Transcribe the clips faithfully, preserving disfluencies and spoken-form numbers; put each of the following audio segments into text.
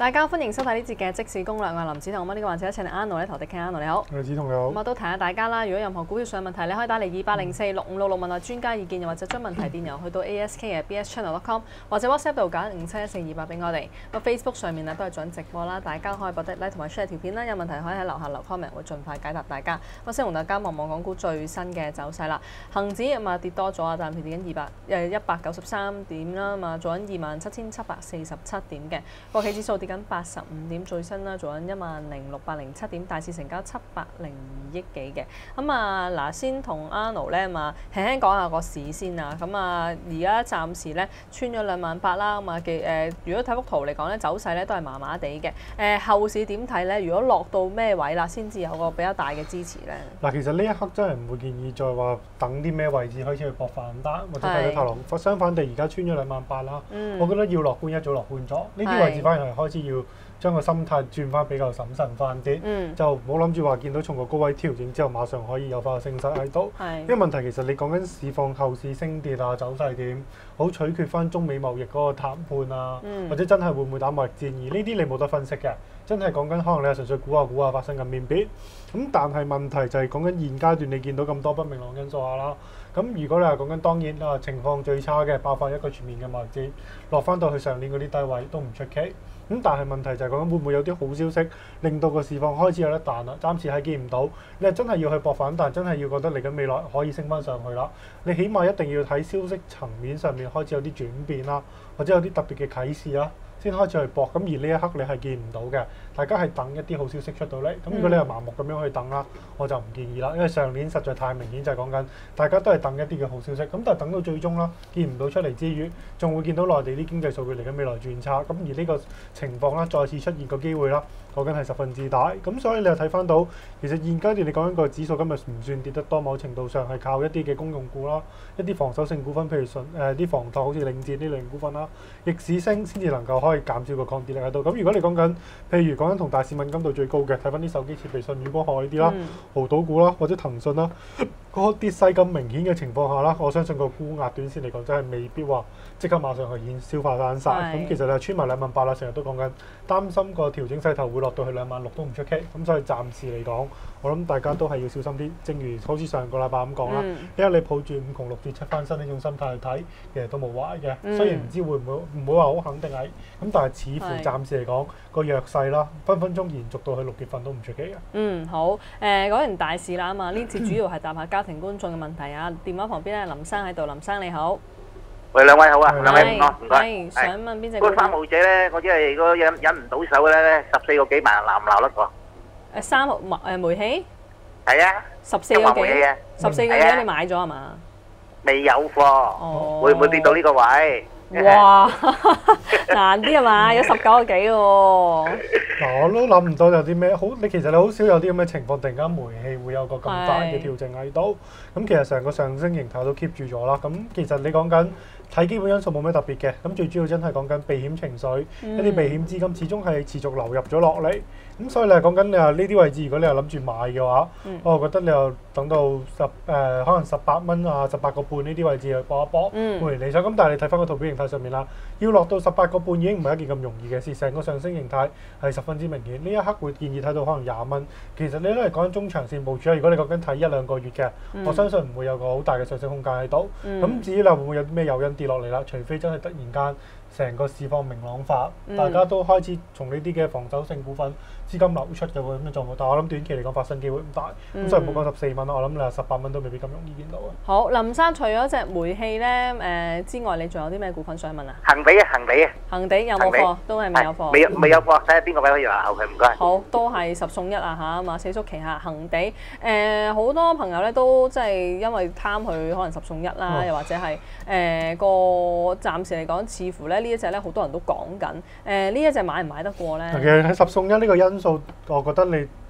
大家歡迎收睇呢節嘅即時攻略，我係林子彤。咁呢個環節一請嚟 Anno 咧，投地傾 Anno 你好。 我係子彤你好。 咁啊都提下大家啦，如果任何股票上有問題，你可以打嚟二八零四六五六六問下專家意見，又或者將問題電郵去到 A S K 嘅 B S channel dot com， 或者 WhatsApp 度揀五七一四二八俾我哋。個 Facebook 上面啊都係準直播啦，大家可以撥啲 like 同埋 share 條片啦。有問題可以喺樓下留 comment， 會盡快解答大家。我先同大家望望港股最新嘅走勢啦。恆指咁啊跌多咗啊，暫時跌緊二百誒一百九十三點啦，嘛做緊二萬七千七百四十七點嘅。國企指數跌緊八十五點，最新啦做緊一萬零六百零七點，大市成交七百零二億幾嘅。咁啊嗱，先同 Anno 咧嘛輕輕講下個市先啊。咁啊而家暫時咧穿咗兩萬八啦。咁啊嘅誒，如果睇幅圖嚟講咧，走勢咧都係麻麻地嘅。誒、呃、後市點睇咧？如果落到咩位啦，先至有個比較大嘅支持咧？ 嗱，其實呢一刻真係唔會建議再話等啲咩位置開始去搏反彈或者睇到頭龍。相反地，而家穿咗兩萬八啦，嗯、我覺得要樂觀一早樂觀咗。呢啲位置反而係開始要將個心態轉翻比較審慎翻啲，嗯、就唔好諗住話見到從個高位調整之後馬上可以有翻個升勢喺度。因為問題其實你講緊市況後市升跌啊走勢點，好取決翻中美貿易嗰個談判啊，嗯、或者真係會唔會打貿易戰，而呢啲你冇得分析嘅。真係講緊可能你係純粹估下估下發生緊變變，咁但係問題就係講緊現階段你見到咁多不明朗因素下啦。咁如果你係講緊當然啊情況最差嘅爆發一個全面嘅貿易戰，落翻到去上年嗰啲低位都唔出奇。咁但係問題就係講緊會唔會有啲好消息令到個市況開始有得彈啦？暫時係見唔到，你係真係要去搏反彈，真係要覺得嚟緊未來可以升翻上去啦。你起碼一定要睇消息層面上面開始有啲轉變啦，或者有啲特別嘅啟示啦，先開始去搏。咁而呢一刻你係見唔到嘅，大家係等一啲好消息出到嚟。咁如果你係盲目咁樣去等啦，我就唔建議啦，因為上年實在太明顯就係講緊大家都係等一啲嘅好消息。咁但係等到最終啦，見唔到出嚟之餘，仲會見到內地啲經濟數據嚟緊未來轉差。咁而呢個情況啦，再次出現個機會啦，講緊係十分之大。咁所以你又睇翻到，其實現階段你講緊個指數今日唔算跌得多，某程度上係靠一啲嘅公用股啦，一啲防守性股份，譬如順誒啲房託好似領展呢類型股份啦，逆市升先至能夠可以減少個抗跌力喺度。咁如果你講緊譬如講緊同大市敏感度最高嘅，睇翻啲手機設備、舜宇光學呢啲啦，濠賭股啦，或者騰訊啦，嗰個跌勢咁明顯嘅情況下啦，我相信個沽壓短線嚟講真係未必話即刻馬上去現消化翻晒。咁其實你係穿埋兩萬八啦，成日都講緊擔心個調整勢頭會落到去兩萬六都唔出奇。咁所以暫時嚟講，我諗大家都係要小心啲。正如好似上個禮拜咁講啦，嗯、因為你抱住五窮六絕七翻身呢種心態去睇，其實都冇壞嘅。嗯、雖然唔知會唔會唔會話好肯定係，咁但係似乎暫時嚟講個弱勢啦，分分鐘延續到去六月份都唔出奇嘅。嗯， 好。誒、呃、講完大事啦嘛，呢次主要係答下家庭觀眾嘅問題啊。電話旁邊咧，林生喺度，林生你好。 喂，兩位好啊，兩位唔該，唔該。 係想問邊隻？ 嗰個三號仔咧，我真係如果忍忍唔到手咧，十四個幾萬鬧唔鬧得過？ 誒三號誒煤氣。 係啊。 十四個幾？十四個幾你買咗係嘛？ 未有貨，會唔會跌到呢個位？ 哇，難啲係嘛？有十九個幾喎。 嗱，我都諗唔到有啲咩好。你其實你好少有啲咁嘅情況，突然間煤氣會有個咁大嘅調整喺度。咁其實成個上升形態都 keep 住咗啦。咁其實你講緊睇基本因素冇咩特別嘅。咁最主要真係講緊避險情緒，嗯、一啲避險資金始終係持續流入咗落嚟。咁所以你係講緊你話呢啲位置，如果你又諗住買嘅話，嗯、我覺得你又等到十誒、呃、可能十八蚊啊、十八個半呢啲位置去搏一搏，會理想。咁但係你睇翻個圖表形態上面啦，要落到十八個半已經唔係一件咁容易嘅事，成個上升形態係十分之明顯。呢一刻會建議睇到可能廿蚊。其實你都係講緊中長線部署啦。如果你講緊睇一兩個月嘅，嗯、我相信唔會有個好大嘅上升空間喺度。咁、嗯、至於你會唔會有啲咩誘因跌落嚟啦？除非真係突然間成個市況明朗化，嗯、大家都開始從呢啲嘅防守性股份資金流出嘅咁嘅狀況，但係我諗短期嚟講發生機會唔大，咁、嗯、所以唔好講十四蚊啦，我諗你話十八蚊都未必咁容易見到啊。 好，林生除咗隻煤氣咧誒、呃、之外，你仲有啲咩股份想問啊？ 恒地啊，恒地啊， 恒地有冇貨？都係未有貨。 未未有貨，睇下邊個位可以話後佢唔該。 好，都係十送一啊嚇，馬死叔旗下恒地誒，好、呃、多朋友咧都即係因為貪佢可能十送一啦，哦、又或者係誒個暫時嚟講，似乎咧呢一隻咧好多人都講緊誒呢一隻買唔買得過咧？ 其實喺十送一呢個因素，我覺得你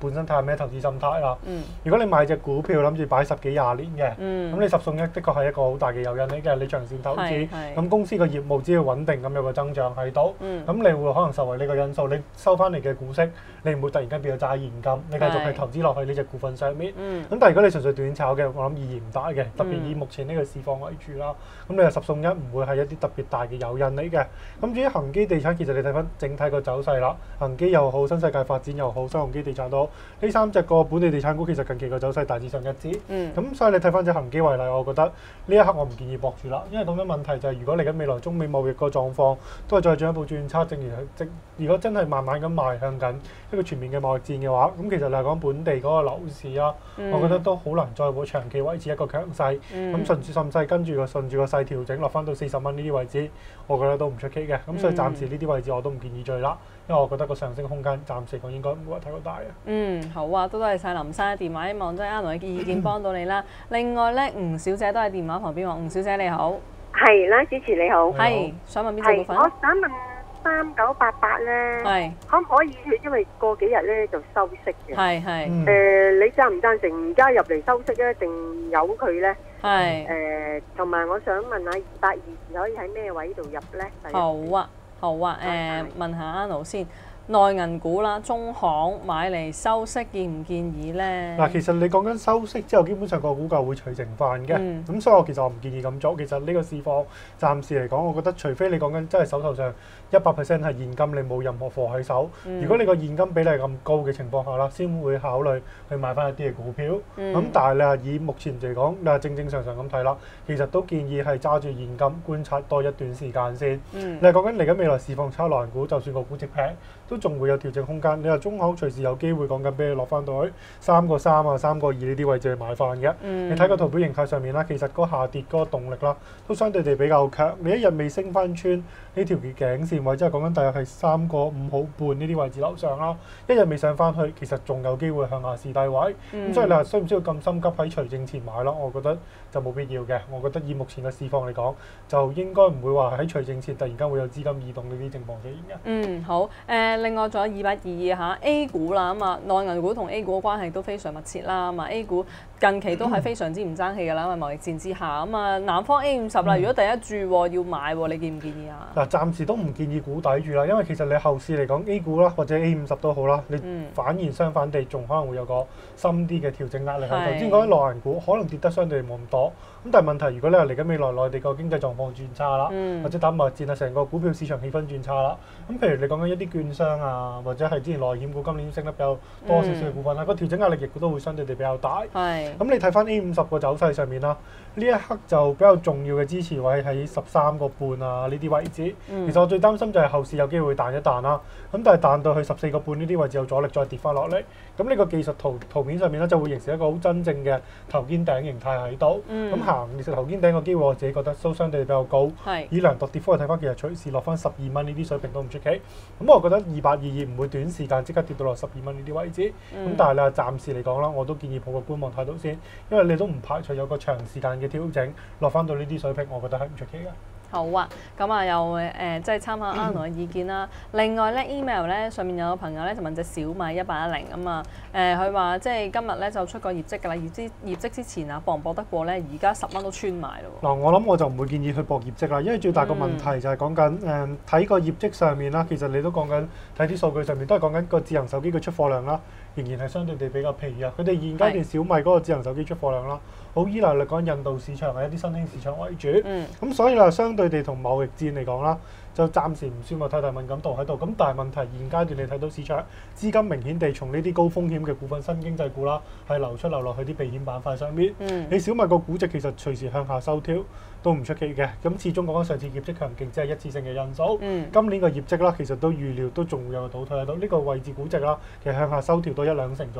本身睇下咩投資心態啦。 嗯。 如果你買隻股票諗住擺十幾廿年嘅，咁、 嗯、 你十送一的確係一個好大嘅誘因嚟嘅，你長線投資，咁公司個業務只要穩定咁有個增長喺度，咁、嗯、你會可能受惠呢個因素，你收翻嚟嘅股息，你唔會突然間變咗揸現金，你繼續係投資落去呢隻股份上面。咁、嗯、但係如果你純粹短炒嘅，我諗意義唔大嘅，特別以目前呢個市況為主啦。咁你話十送一唔會係一啲特別大嘅誘因嚟嘅。咁至於恒基地產，其實你睇翻整體個走勢啦，恒基又好，新世界發展又好，新鴻基地產都好，呢三隻個本地地產股其實近期個走勢大致上一致。咁、嗯、所以你睇翻隻恒基為例，我覺得呢一刻我唔建議博住啦，因為咁樣問題就係如果嚟緊未來中美貿易個狀況都係再進一步轉差，正如即如果真係慢慢咁邁向緊一個全面嘅貿易戰嘅話，咁其實嚟講本地嗰個樓市啊，嗯、我覺得都好難再會長期維持一個強勢。咁、嗯、順住順勢跟住個順住個勢調整落翻到四十蚊呢啲位置，我覺得都唔出奇嘅。咁所以暫時呢啲位置我都唔建議追啦，因為我覺得個上升空間暫時講應該唔會話太過大嘅。 嗯，好啊，都多謝晒林生嘅電話，希望即係阿龍嘅意見幫到你啦。另外咧，吳小姐都喺電話旁邊喎，吳小姐你好。 係啦，主持你好。 係，想問邊隻股份？ 我想問三九八八咧， 係可唔可以？因為過幾日咧就收息嘅。 係係。誒、 嗯呃，你贊唔贊成而家入嚟收息咧，定由佢咧？ 係。誒、 呃，同埋我想問下二八二可以喺咩位度入咧？ 好啊，好啊，誒、呃，問下阿盧先。內銀股啦，中行買嚟收息建唔建議咧？ 嗱，其實你講緊收息之後，基本上個股價會除淨翻嘅。咁、嗯、所以我其實我唔建議咁做。其實呢個市況暫時嚟講，我覺得除非你講緊真係手頭上一百 percent 係現金，你冇任何貨喺手。嗯、如果你個現金比例咁高嘅情況下啦，先會考慮去買翻一啲嘅股票。咁、嗯、但係你話以目前嚟講，你話正正常常咁睇啦，其實都建議係揸住現金觀察多一段時間先。嗯、你係講緊嚟緊未來市況差內銀股，就算個估值平，都仲會有調整空間。你話中行隨時有機會講緊俾你落翻到去三個三啊、三個二呢啲位置去買翻嘅。嗯、你睇個圖表形態上面啦，其實嗰下跌嗰個動力啦，都相對地比較強。你一日未升翻穿呢條嘅頸線位，即係講緊大約係三個五毫半呢啲位置樓上啦。一日未上翻去，其實仲有機會向下試低位。咁、嗯、所以你話需唔需要咁心急喺除淨前買咯？我覺得就冇必要嘅。我覺得以目前嘅市況嚟講，就應該唔會話喺除淨前突然間會有資金異動呢啲情況出現嘅。 嗯，好。誒、呃，另外仲有二百二二嚇 A 股啦，咁啊內銀股同 A 股嘅關係都非常密切啦，咁啊 A 股近期都係非常之唔爭氣㗎啦，因為貿易戰之下，咁啊南方 A 五十啦，如果第一注要買，你建唔建議啊？嗱， 暫時都唔建議估底住啦，因為其實你後市嚟講 A 股啦或者 A 五十都好啦，你反而相反地仲可能會有個深啲嘅調整壓力喺度。頭先講啲內銀股可能跌得相對冇咁多，咁但係問題如果你話嚟緊未來內地個經濟狀況轉差啦，嗯、或者打貿易戰啊，成個股票市場氣氛轉差啦，咁譬如你講緊一啲券商啊，或者係之前內險股今年升得比較多少少嘅股份啦，個、嗯、調整壓力亦都會相對地比較大。係。咁你睇翻 A 五十個走勢上面啦，呢一刻就比較重要嘅支持位喺十三個半啊呢啲位置。嗯、其實我最擔心就係後市有機會彈一彈啦，咁但係彈到去十四個半呢啲位置有阻力再跌翻落嚟。咁呢個技術圖圖面上面咧就會形成一個好真正嘅頭肩頂形態喺度。咁行其實頭肩頂個機會我自己覺得都相對比較高。係。以量度跌幅去睇翻，其實隨時落翻十二蚊呢啲水平都唔出奇。咁我覺得二八二二唔會短時間即刻跌到落十二蚊呢啲位置。咁、嗯、但係咧暫時嚟講啦，我都建議抱個觀望態度先，因為你都唔排除有個長時間嘅調整落翻到呢啲水平，我覺得係唔出奇嘅。 好啊，咁啊又誒即係參考阿龍嘅意見啦。另外咧 email 咧上面有個朋友咧就問隻小米一八一零咁啊，誒佢話即係今日咧就出個業績㗎啦，業績業績之前啊博唔博得過咧？而家十蚊都穿埋咯。嗱，我諗我就唔會建議去博業績啦，因為最大個問題就係講緊誒睇個業績上面啦，其實你都講緊睇啲數據上面都係講緊個智能手機嘅出貨量啦，仍然係相對地比較疲弱。佢哋現階段小米嗰個智能手機出貨量啦，好依賴嚟講印度市場係一啲新興市場為主。嗯。咁所以啦，相對地同貿易戰嚟講啦，就暫時唔算話太大敏感度喺度。咁但係問題現階段你睇到市場資金明顯地從呢啲高風險嘅股份、新經濟股啦，係流出流落去啲避險板塊上面。嗯。你小米個估值其實隨時向下收挑都唔出奇嘅。咁始終講緊上次業績強勁，只係一次性嘅因素。嗯。今年個業績啦，其實都預料都仲會有個倒退喺度。呢個位置估值啦，其實向下收調到一兩成左右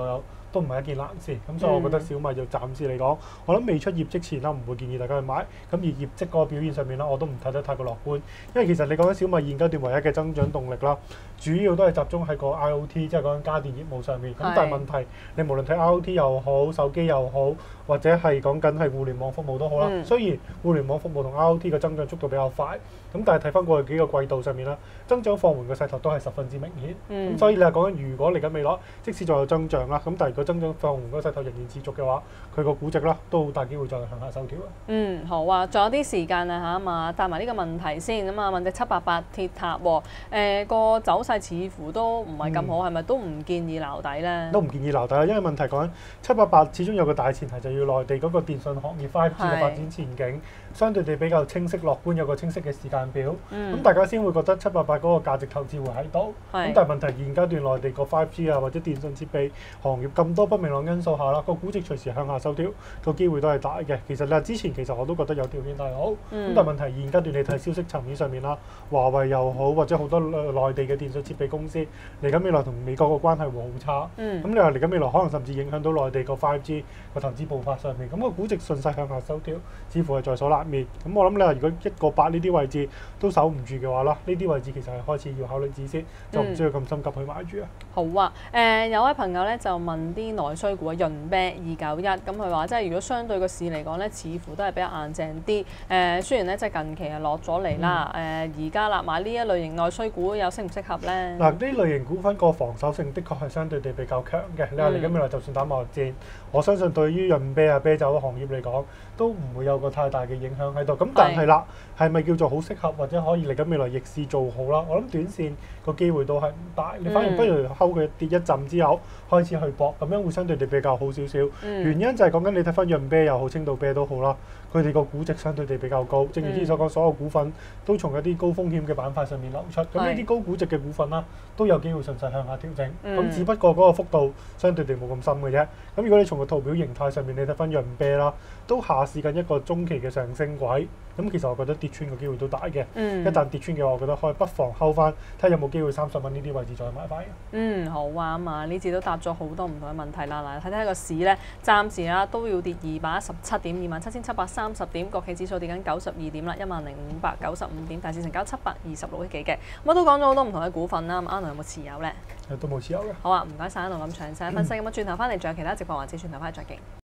都唔係一件難事。咁所以我覺得小米就暫時嚟講，我諗未出業績前啦，唔會建議大家去買。咁而業績嗰個表現上面啦，我都唔睇得太過樂觀，因為其實你講緊小米現階段唯一嘅增長動力啦，主要都係集中喺個 I O T， 即係講緊家電業務上面。咁但係問題，你無論睇 I O T 又好，手機又好，或者係講緊係互聯網服務都好啦。嗯、雖然互聯網服務同 I O T 嘅增長速度比較快，咁但係睇翻過去幾個季度上面啦，增長放緩嘅勢頭都係十分之明顯。咁、嗯、所以你係講緊，如果嚟緊未來，即使再有增長啦，咁但係如果增長放緩嗰個勢頭仍然持續嘅話，佢個估值啦都好大機會再向下收調啊。 嗯，好啊，仲有啲時間啊嚇嘛，答埋呢個問題先咁啊，問隻七八八鐵塔喎，誒個走勢似乎都唔係咁好，係咪、嗯、都唔建議撈底咧？都唔建議撈底啦，因為問題講緊七八八始終有個大前提，就要內地嗰個電信行業 五 G 嘅發展前景相對地比較清晰樂觀，有個清晰嘅時間表，咁、嗯、大家先會覺得七八八嗰個價值投資會喺度。咁是但係問題現階段內地個 五 G 啊或者電信設備行業咁多不明朗因素下啦，個估值隨時向下收調，個機會都係大嘅。其實你話之前其實我都覺得有條件大好，咁、嗯、但係問題現階段你睇消息層面上面啦，華為又好或者好多內地嘅電信設備公司嚟緊未來同美國個關係會好差，咁、嗯、你話嚟緊未來可能甚至影響到內地個 五 G 個投資步伐上面，咁、個估值順勢向下收調，似乎係在所難免。咁我諗你話如果一個八呢啲位置都守唔住嘅話啦，呢啲位置其實係開始要考慮止蝕，就唔需要咁心急去買住啊。 好啊，誒、呃、有位朋友咧就問啲內需股啊，潤啤二九一，咁佢話即係如果相對個市嚟講咧，似乎都係比較硬淨啲。誒、呃、雖然咧即係近期係落咗嚟啦，誒而家啦買呢一類型內需股又適唔適合咧？ 嗱，呢類型股份個防守性的確係相對地比較強嘅。你話嚟緊未來就算打貿易戰，我相信對於潤啤啊啤酒嘅行業嚟講，都唔會有個太大嘅影響喺度。咁但係啦，係咪叫做好適合或者可以嚟緊未來逆市做好啦？我諗短線個機會都係唔大。你反而不如睺佢跌一陣之後開始去搏，咁樣會相對地比較好少少。嗯、原因就係講緊你睇翻潤啤又好，青島啤都好啦，佢哋個估值相對地比較高。正如之前所講，所有股份都從一啲高風險嘅板塊上面流出。咁呢啲高估值嘅股份啦，都有機會順勢向下調整。咁、嗯、只不過嗰個幅度相對地冇咁深嘅啫。咁如果你從個圖表形態上面，你睇翻潤啤啦，都下試緊一個中期嘅上升軌。咁其實我覺得跌穿嘅機會都大嘅。嗯、一旦跌穿嘅話，我覺得可以不妨睺翻，睇下有冇機會三十蚊呢啲位置再買翻嘅。 嗯，好啊嘛，呢次都答咗好多唔同嘅問題啦。嗱，睇睇個市咧，暫時啦都要跌二百一十七點，二萬七千七百三十點，國企指數跌緊九十二點啦，一萬零五百九十五點，大市成交七百二十六億幾嘅。咁我都講咗好多唔同嘅股份啦，咁 Anno 有冇持有咧？ 都冇持有嘅。 好啊，唔該晒 Anno咁詳細分析。咁啊、嗯，轉頭翻嚟仲有其他直播環節，轉頭翻嚟再見。